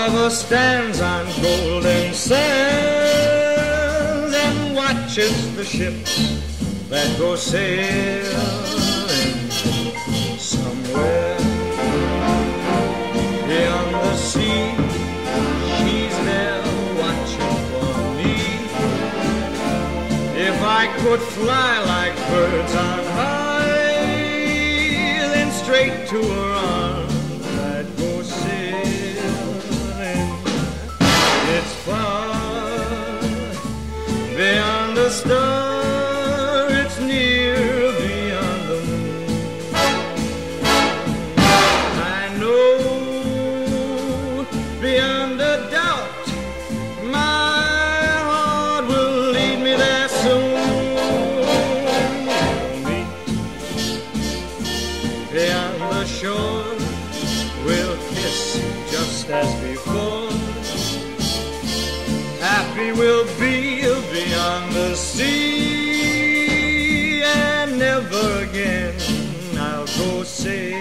lover stands on golden sands and watches the ships that go sailing somewhere beyond the sea. She's there watching for me. If I could fly like birds on high, then straight to her arms I'd go sailing. It's far beyond the star, it's near beyond the moon. I know beyond a doubt my heart will lead me there soon. We'll meet beyond the shore, we'll kiss just as before. Happy we'll be beyond the sea, and never again I'll go sailing.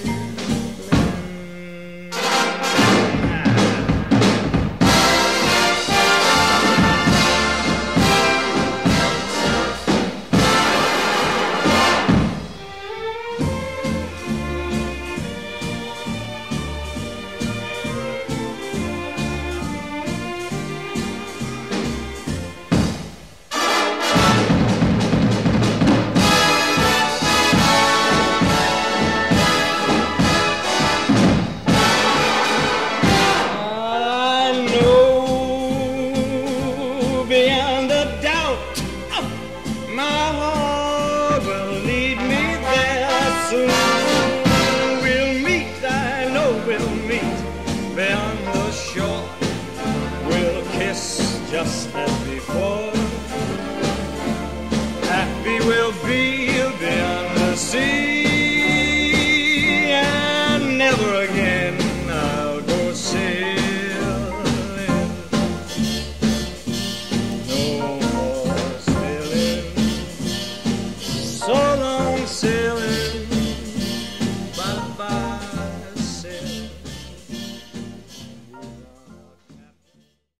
Beyond a doubt, my heart will lead me there soon. We'll meet, I know we'll meet beyond the shore. We'll kiss just as before. Happy we'll be